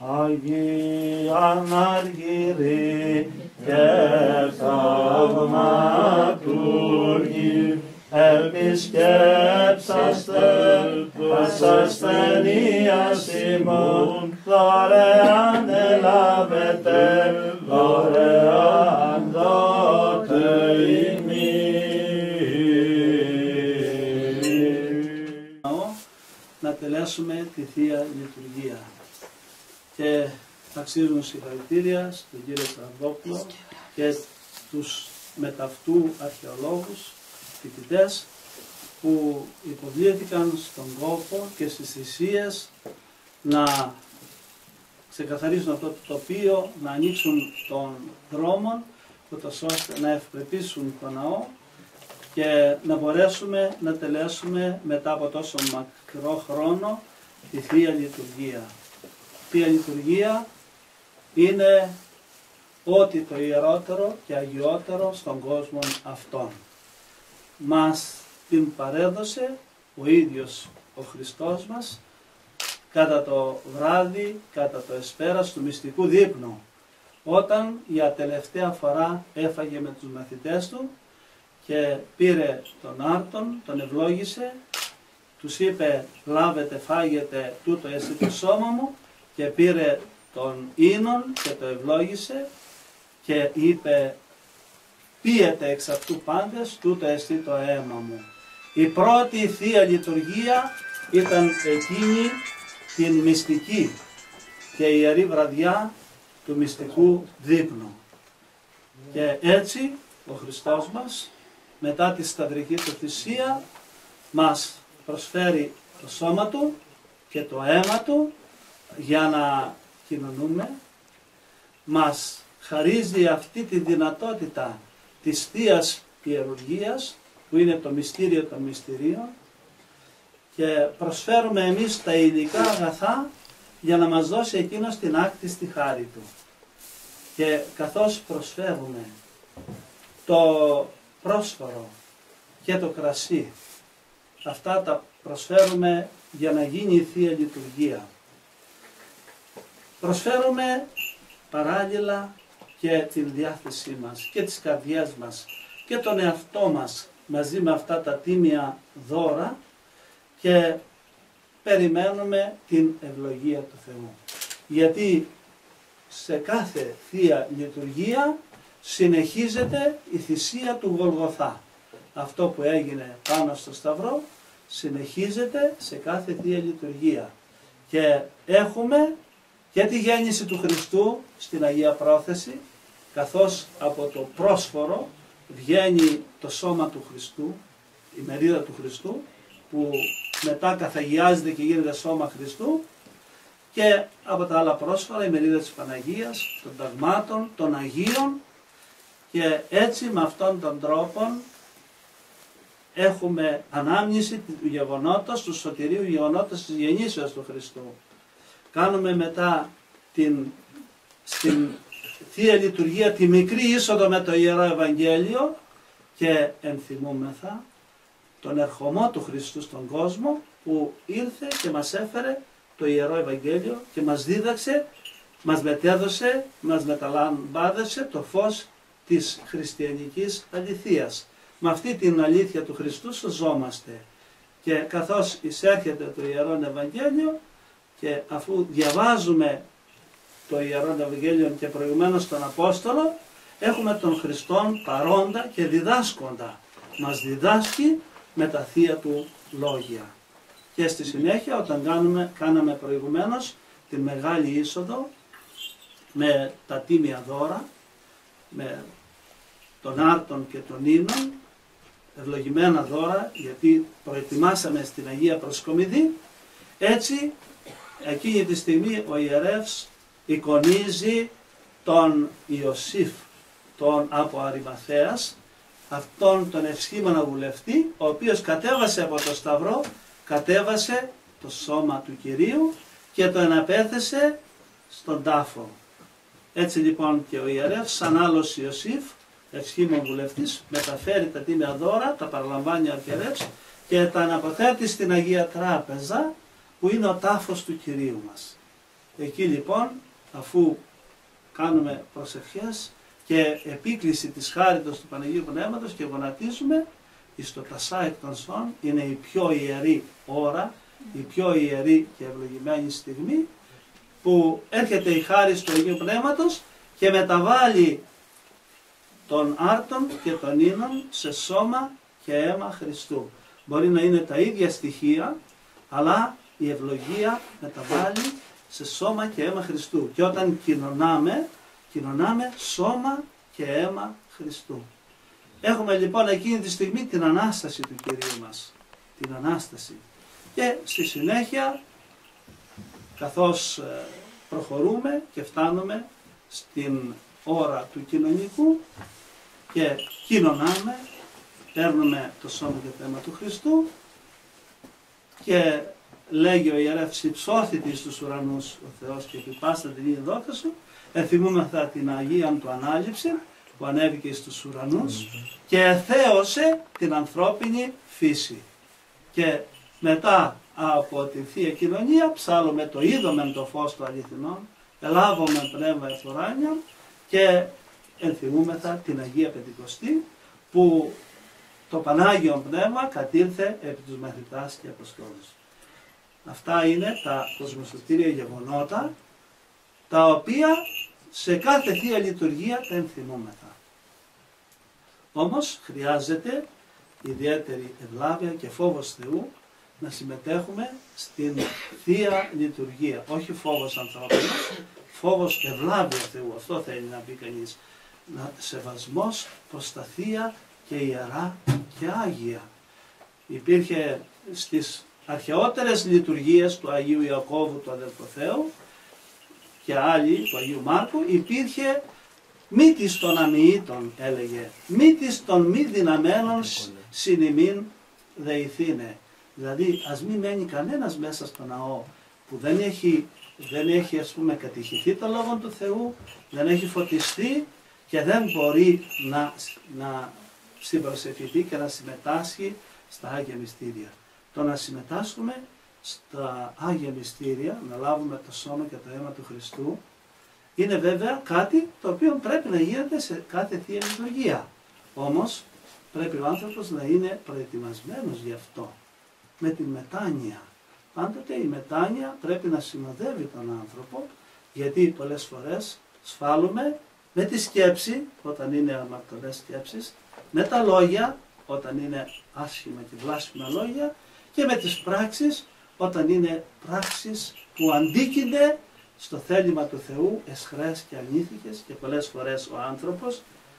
Αγίαν Αργυρή και θαυματούργοι, επισκέψαστε τας ασθενείας ημών, δωρεάν ελάβετε, δωρεάν δώτε ημίν. Να τελέσουμε τη Θεία Λειτουργία. Και αξίζουν συγχαρητήρια στον κύριο Στραβόπουλο και τους μεταυτού αρχαιολόγους, φοιτητές που υποβλήθηκαν στον κόπο και στις θυσίες να ξεκαθαρίσουν αυτό το τοπίο, να ανοίξουν τον δρόμο, ούτως ώστε να ευπρεπίσουν το ναό και να μπορέσουμε να τελέσουμε μετά από τόσο μακρό χρόνο τη Θεία Λειτουργία. Η Θεία Λειτουργία είναι ό,τι το ιερότερο και αγιότερο στον κόσμο αυτόν. Μας την παρέδωσε ο ίδιος ο Χριστός μας κατά το βράδυ, κατά το εσπέρας του μυστικού δείπνου, όταν για τελευταία φορά έφαγε με τους μαθητές του και πήρε τον άρτον, τον ευλόγησε, τους είπε λάβετε, φάγετε, τούτο εστί το σώμα μου, και πήρε τον ίνον και το ευλόγησε και είπε πίετε εξ αυτού πάντες, τούτο εστί το αίμα μου. Η πρώτη Θεία Λειτουργία ήταν εκείνη την μυστική και ιερή βραδιά του μυστικού δείπνου. Και έτσι ο Χριστός μας μετά τη σταυρική του θυσία μας προσφέρει το σώμα του και το αίμα του για να κοινωνούμε, μας χαρίζει αυτή τη δυνατότητα της Θείας Ιερουργίας που είναι το μυστήριο των μυστηρίων και προσφέρουμε εμείς τα υλικά αγαθά για να μας δώσει εκείνος την άκτιστη χάρη του. Και καθώς προσφέρουμε το πρόσφορο και το κρασί, αυτά τα προσφέρουμε για να γίνει η Θεία Λειτουργία. Προσφέρουμε παράλληλα και την διάθεσή μας και τις καρδιές μας και τον εαυτό μας μαζί με αυτά τα τίμια δώρα και περιμένουμε την ευλογία του Θεού. Γιατί σε κάθε Θεία Λειτουργία συνεχίζεται η θυσία του Γολγοθά. Αυτό που έγινε πάνω στο Σταυρό συνεχίζεται σε κάθε Θεία Λειτουργία. Και έχουμε και τη γέννηση του Χριστού στην Αγία Πρόθεση, καθώς από το πρόσφορο βγαίνει το σώμα του Χριστού, η μερίδα του Χριστού, που μετά καθαγιάζεται και γίνεται σώμα Χριστού, και από τα άλλα πρόσφορα η μερίδα της Παναγίας, των ταγμάτων, των Αγίων, και έτσι με αυτόν τον τρόπο έχουμε ανάμνηση του γεγονότος, του σωτηρίου γεγονότος της γεννήσεως του Χριστού. Κάνουμε μετά στην Θεία Λειτουργία τη μικρή είσοδο με το Ιερό Ευαγγέλιο και ενθυμούμεθα τον ερχομό του Χριστού στον κόσμο που ήρθε και μας έφερε το Ιερό Ευαγγέλιο και μας δίδαξε, μας μετέδωσε, μας μεταλαμπάδευσε το φως της χριστιανικής αληθείας. Με αυτή την αλήθεια του Χριστού σωζόμαστε. Και καθώς εισέρχεται το Ιερό Ευαγγέλιο και αφού διαβάζουμε το Ιερό Ευαγγέλιο και προηγουμένως τον Απόστολο, έχουμε τον Χριστόν παρόντα και διδάσκοντα. Μας διδάσκει με τα θεία του λόγια. Και στη συνέχεια όταν κάναμε προηγουμένως την μεγάλη είσοδο με τα τίμια δώρα, με τον άρτον και τον ίνον, ευλογημένα δώρα, γιατί προετοιμάσαμε στην Αγία Προσκομιδή, έτσι εκείνη τη στιγμή ο ιερεύς εικονίζει τον Ιωσήφ, τον από Αριμαθέας, αυτόν τον ευσχήμονα βουλευτή, ο οποίος κατέβασε από το Σταυρό, κατέβασε το σώμα του Κυρίου και τον απέθεσε στον τάφο. Έτσι λοιπόν και ο ιερεύς, σαν άλλος Ιωσήφ, ευσχήμων βουλευτής, μεταφέρει τα τίμια δώρα, τα παραλαμβάνει ο αρχιερεύς και τα αναποθέτει στην Αγία Τράπεζα, που είναι ο τάφος του Κυρίου μας. Εκεί λοιπόν, αφού κάνουμε προσευχές και επίκληση της χάριτος του Παναγίου Πνεύματος και γονατίζουμε, εις το τασά εκ των σών, είναι η πιο ιερή ώρα, η πιο ιερή και ευλογημένη στιγμή, που έρχεται η χάρις του Αγίου Πνεύματος και μεταβάλλει τον άρτον και τον ίνον σε σώμα και αίμα Χριστού. Μπορεί να είναι τα ίδια στοιχεία, αλλά η ευλογία μεταβάλλει σε σώμα και αίμα Χριστού. Και όταν κοινωνάμε σώμα και αίμα Χριστού. Έχουμε λοιπόν εκείνη τη στιγμή την Ανάσταση του Κυρίου μας. Την Ανάσταση. Και στη συνέχεια, καθώς προχωρούμε και φτάνουμε στην ώρα του κοινωνικού και κοινωνάμε, παίρνουμε το σώμα και το αίμα του Χριστού και λέγει ο ιερεύς υψώθητη στους ουρανούς ο Θεός και επιπάστα την ίδια δόξα σου, ενθυμούμεθα την Αγία του Ανάληψη που ανέβηκε στους ουρανούς και εθέωσε την ανθρώπινη φύση. Και μετά από τη Θεία Κοινωνία ψάλλουμε το είδομεν το φως του αληθινών, ελάβουμε πνεύμα ευθοράνιον και ενθυμούμεθα την Αγία Πεντηκοστή που το Πανάγιον Πνεύμα κατήλθε επί τους μαθητάς και αποστόλους. Αυτά είναι τα κοσμοσωτήρια γεγονότα, τα οποία σε κάθε Θεία Λειτουργία τα ενθυμούμεθα. Όμως χρειάζεται ιδιαίτερη ευλάβεια και φόβος Θεού να συμμετέχουμε στην Θεία Λειτουργία. Όχι φόβος ανθρώπινος, φόβος ευλάβεια Θεού. Αυτό θέλει να πει κανείς. Σεβασμός προς τα Θεία και Ιερά και Άγια. Υπήρχε στις αρχαιότερες λειτουργίες του Αγίου Ιακώβου του Αδελφοθέου και άλλοι του Αγίου Μάρκου, υπήρχε μύτης των αμοιήτων, έλεγε, μύτης των μη δυναμένων συνημήν δεηθήνε. Δηλαδή ας μην μένει κανένας μέσα στο ναό που δεν έχει ας πούμε κατηχηθεί το Λόγο του Θεού, δεν έχει φωτιστεί και δεν μπορεί να συμπροσευχηθεί και να συμμετάσχει στα Άγια Μυστήρια. Το να συμμετάσχουμε στα Άγια Μυστήρια, να λάβουμε το σώμα και το αίμα του Χριστού, είναι βέβαια κάτι το οποίο πρέπει να γίνεται σε κάθε Θεία Λειτουργία. Όμως πρέπει ο άνθρωπος να είναι προετοιμασμένος γι' αυτό, με την μετάνοια. Πάντοτε η μετάνοια πρέπει να συνοδεύει τον άνθρωπο, γιατί πολλές φορές σφάλουμε με τη σκέψη, όταν είναι αμαρτωλές σκέψεις, με τα λόγια, όταν είναι άσχημα και βλάσφημα λόγια, και με τις πράξεις, όταν είναι πράξεις που αντίκεινται στο θέλημα του Θεού, εσχρές και ανήθικες, και πολλές φορές ο άνθρωπος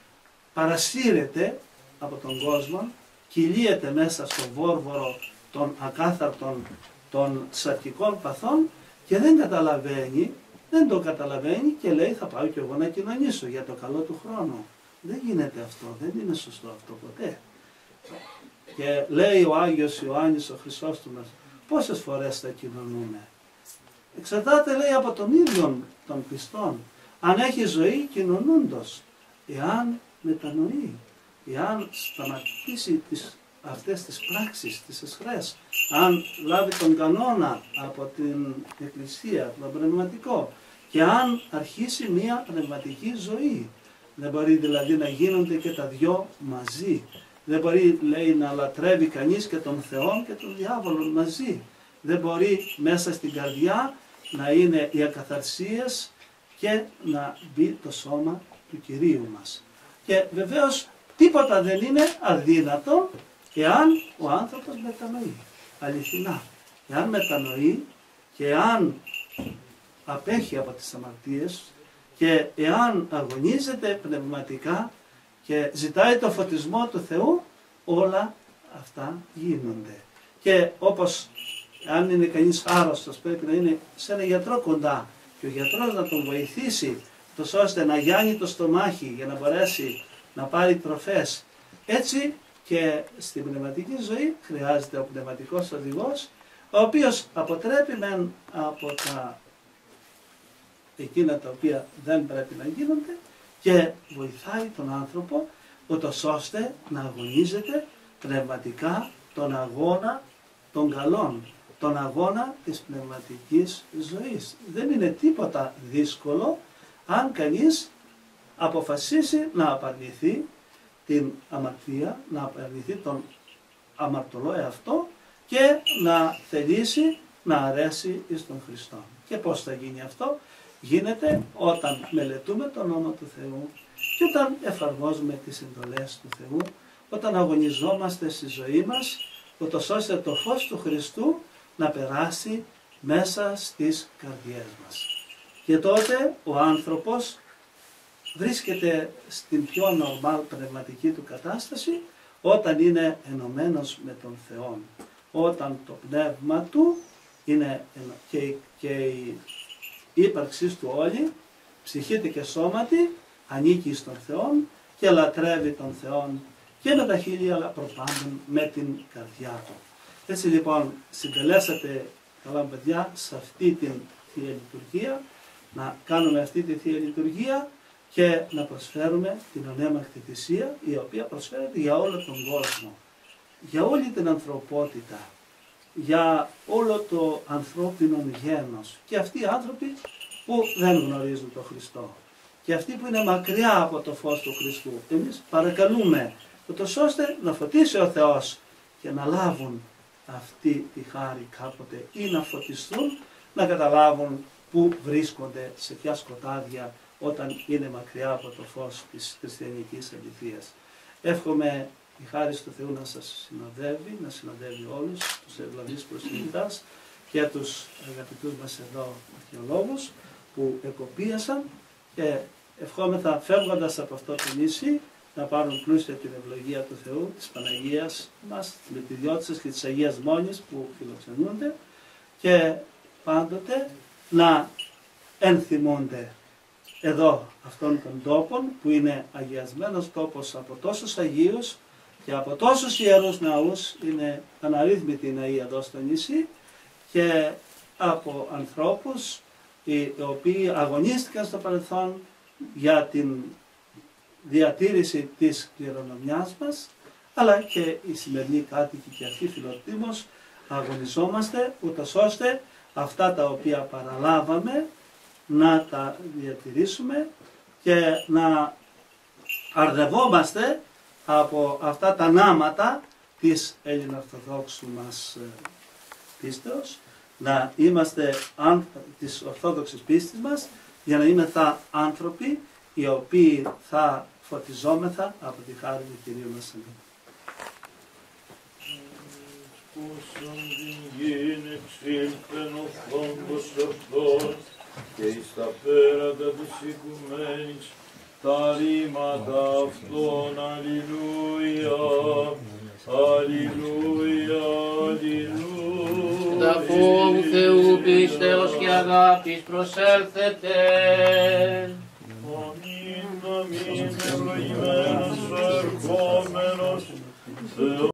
παρασύρεται από τον κόσμο, κυλίεται μέσα στο βόρβορο των ακάθαρτων των σαρκικών παθών και δεν το καταλαβαίνει και λέει θα πάω και εγώ να κοινωνήσω για το καλό του χρόνου. Δεν γίνεται αυτό, δεν είναι σωστό αυτό ποτέ. Και λέει ο Άγιος Ιωάννης ο Χρυσόστομος, πόσες φορές θα κοινωνούμε. Εξαρτάται, λέει, από τον ίδιο των πιστών. Αν έχει ζωή κοινωνούντος, εάν μετανοεί, εάν σταματήσει αυτές τις πράξεις, τις εσχρές, αν λάβει τον κανόνα από την Εκκλησία, τον πνευματικό, και αν αρχίσει μια πνευματική ζωή. Δεν μπορεί δηλαδή να γίνονται και τα δυο μαζί. Δεν μπορεί, λέει, να λατρεύει κανείς και τον Θεό και τον διάβολο μαζί. Δεν μπορεί μέσα στην καρδιά να είναι οι ακαθαρσίες και να μπει το σώμα του Κυρίου μας. Και βεβαίως τίποτα δεν είναι αδύνατο εάν ο άνθρωπος μετανοεί. Αληθινά. Εάν μετανοεί και εάν απέχει από τις αμαρτίες και εάν αγωνίζεται πνευματικά και ζητάει το φωτισμό του Θεού, όλα αυτά γίνονται. Και όπως αν είναι κανείς άρρωστος, πρέπει να είναι σε ένα γιατρό κοντά και ο γιατρός να τον βοηθήσει τόσο ώστε να γιάνει το στομάχι για να μπορέσει να πάρει τροφές. Έτσι και στην πνευματική ζωή χρειάζεται ο πνευματικός οδηγός, ο οποίος αποτρέπει μεν από εκείνα τα οποία δεν πρέπει να γίνονται και βοηθάει τον άνθρωπο ούτως ώστε να αγωνίζεται πνευματικά τον αγώνα των καλών. τον αγώνα της πνευματικής ζωής. Δεν είναι τίποτα δύσκολο αν κανείς αποφασίσει να απαρνηθεί την αμαρτία, να απαρνηθεί τον αμαρτωλό εαυτό και να θελήσει να αρέσει εις τον Χριστό. Και πώς θα γίνει αυτό? Γίνεται όταν μελετούμε τον όνομα του Θεού και όταν εφαρμόζουμε τις εντολές του Θεού, όταν αγωνιζόμαστε στη ζωή μας, ούτως ώστε το φως του Χριστού να περάσει μέσα στις καρδιές μας. Και τότε ο άνθρωπος βρίσκεται στην πιο normal πνευματική του κατάσταση όταν είναι ενωμένος με τον Θεό. Όταν το πνεύμα του είναι και η ύπαρξή του όλη, ψυχήτη και σώματι, ανήκει στον Θεό και λατρεύει τον Θεό και με τα χείλη αλλά προπάντων με την καρδιά του. Έτσι λοιπόν συντελέσατε, καλά παιδιά, σε αυτή την Θεία Λειτουργία, να κάνουμε αυτή τη Θεία Λειτουργία και να προσφέρουμε την ανέμακτη θυσία, η οποία προσφέρεται για όλο τον κόσμο, για όλη την ανθρωπότητα, για όλο το ανθρώπινο γένος και αυτοί οι άνθρωποι που δεν γνωρίζουν τον Χριστό και αυτοί που είναι μακριά από το φως του Χριστού. Εμείς παρακαλούμε ούτως ώστε να φωτίσει ο Θεός και να λάβουν αυτή τη χάρη κάποτε ή να φωτιστούν, να καταλάβουν πού βρίσκονται, σε ποια σκοτάδια όταν είναι μακριά από το φως της χριστιανικής αληθείας. Εύχομαι η χάρη του Θεού να σας συνοδεύει, να συνοδεύει όλους τους ευλαβείς προσευχητάς και τους αγαπητούς μας εδώ αρχαιολόγους που εκοπίασαν και ευχόμεθα φεύγοντας από αυτό το νησί να πάρουν πλούσια την ευλογία του Θεού, της Παναγίας μας, της Μητριδιώτισσας και της Αγίας Μόνης που φιλοξενούνται και πάντοτε να ενθυμούνται εδώ αυτών των τόπων που είναι αγιασμένος τόπος από τόσους Αγίους και από τόσους ιερούς ναούς, είναι αναρρύθμιτοι οι ναοί εδώ στο νησί και από ανθρώπους οι οποίοι αγωνίστηκαν στο παρελθόν για την διατήρηση της κληρονομιάς μας, αλλά και οι σημερινοί κάτοικοι και αυτοί φιλοτήμως αγωνιζόμαστε ούτως ώστε αυτά τα οποία παραλάβαμε να τα διατηρήσουμε και να αρδευόμαστε από αυτά τα νάματα της Ελληνοορθοδόξου μας πίστεως, να είμαστε της Ορθόδοξης πίστης μας, για να είμαστε άνθρωποι οι οποίοι θα φωτιζόμεθα από τη χάρη του Κυρίου μας. Όσον την γην εξήλθεν ο φόντος αυτός και εις τα πέρατα της οικουμένης τα ρήματα αυτών. Αλληλούια, αλληλούια, αλληλούια. Τα φόβου Θεού πίστεως και αγάπης προσέλθετε. Αμήν, αμήν, ευλογημένος ο ερχόμενος Θεός.